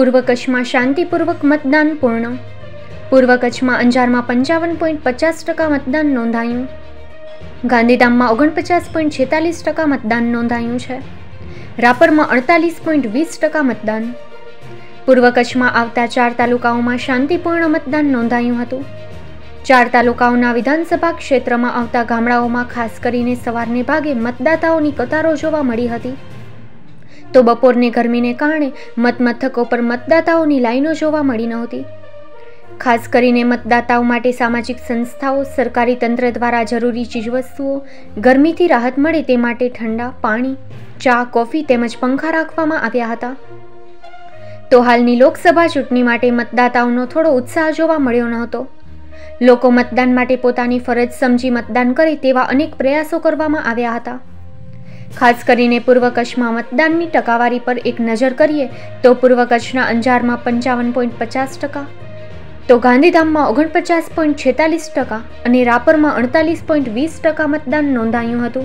પૂર્વ કચ્છમાં શાંતિપૂર્વક મતદાન પૂર્ણ। પૂર્વ કચ્છમાં અંજારમાં 55.50% મતદાન નોંધાયું। ગાંધીધામમાં 49.46% મતદાન નોંધાયું છે। રાપરમાં 48.20% મતદાન। પૂર્વ કચ્છમાં આવતા 4 તાલુકાઓમાં શાંતિપૂર્ણ મતદાન નોંધાયું હતું। 4 તાલુકાઓના વિધાનસભા ક્ષેત્રમાં આવતા ગામડાઓમાં ખાસ કરીને સવારને ભાગે મતદાતાઓની કતારો જોવા મળી હતી, તો બપોરની ગરમીને કારણે મતમથકો પર મતદાતાઓની લાઈનો જોવા મળી નહોતી। ખાસ કરીને મતદાતાઓ માટે સામાજિક સંસ્થાઓ, સરકારી તંત્ર દ્વારા જરૂરી ચીજવસ્તુઓ, ગરમીથી રાહત મળે તે માટે ઠંડા પાણી, ચા, કોફી તેમજ પંખા રાખવામાં આવ્યા હતા। તો હાલની લોકસભા ચૂંટણી માટે મતદાતાઓનો થોડો ઉત્સાહ જોવા મળ્યો નહોતો। લોકો મતદાન માટે પોતાની ફરજ સમજી મતદાન કરે તેવા અનેક પ્રયાસો કરવામાં આવ્યા હતા। ખાસ કરીને પૂર્વ કચ્છમાં મતદાનની ટકાવારી પર એક નજર કરીએ તો પૂર્વ કચ્છના અંજારમાં 55.50%, તો ગાંધીધામમાં 49.46% અને રાપરમાં 48.20% મતદાન નોંધાયું હતું।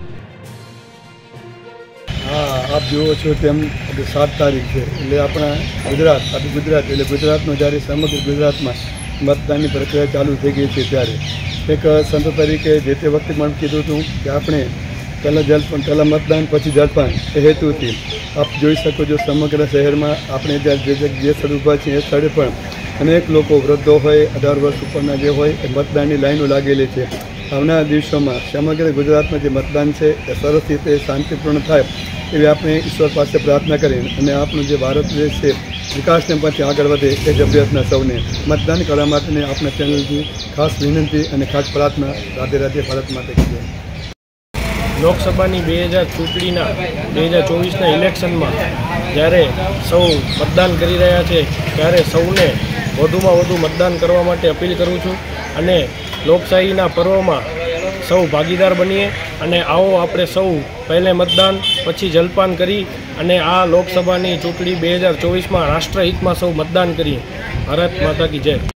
हाँ, आप जो छो तेम 7 तारीख है એટલે આપણા ગુજરાત એટલે ગુજરાતનો જ્યારે સમગ્ર ગુજરાતમાં મતદાનની પ્રક્રિયા ચાલુ થઈ ગઈ છે ત્યારે એક સંત તરીકે જે તે વખતે મને કીધું હતું કે આપણે પહેલાં મતદાન પછી જલપાન એ હેતુથી આપ જોઈ શકો છો સમગ્ર શહેરમાં આપણે જે સ્થળ ઊભા છીએ એ સ્થળે પણ અનેક લોકો વૃદ્ધો હોય, 18 વર્ષ ઉપરના જે હોય એ મતદાનની લાઈનો લાગેલી છે। આવનારા દિવસોમાં સમગ્ર ગુજરાતમાં જે મતદાન છે એ સરસ રીતે શાંતિપૂર્ણ થાય એવી આપણે ઈશ્વર પાસે પ્રાર્થના કરી અને આપણું જે ભારત દેશ છે વિકાસને પછી આગળ વધે એ જ અભ્યર્થના સૌને મતદાન કરવા માટેની આપણે ચેનલથી ખાસ વિનંતી અને ખાસ પ્રાર્થના રાધે રાધે ભારત માટે કીધું। લોકસભાની 2024ના ઇલેક્શનમાં જ્યારે સૌ મતદાન કરી રહ્યા છે ત્યારે સૌને વધુમાં વધુ મતદાન કરવા માટે અપીલ કરું છું અને લોકશાહીના પર્વમાં સૌ ભાગીદાર બનીએ અને આવો આપણે સૌ પહેલે મતદાન પછી જલપાન કરી અને આ લોકસભાની ચૂંટણી 2024માં રાષ્ટ્રહિતમાં સૌ મતદાન કરીએ। ભારત માતા કી જય।